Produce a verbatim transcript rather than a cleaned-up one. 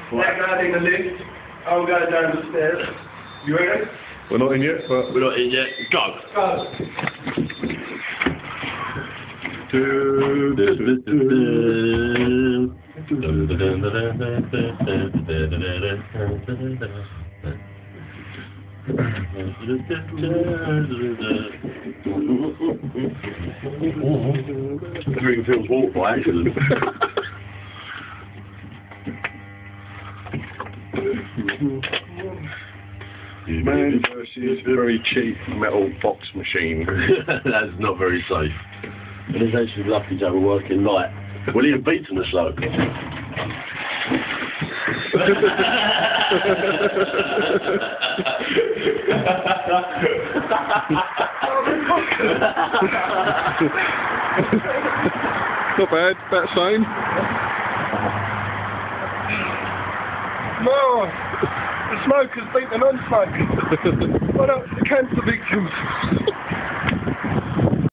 They're going in the lift. I'm going down the stairs. You ready? We're not in yet, but... We're not in yet. Go! Go! Everything feels walked by accident. Man versus a very cheap metal box machine. That's not very safe. And he's actually lucky to have a working light. Will he have beaten us though? Not bad, about the same. No! The smokers beat the non-smokers. What up, the cancer victims?